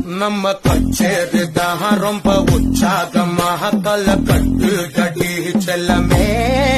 நம்ம கச்சேரிதான் ரொம்ப உற்சாகமாக கல கட்டு கடி செல்லமே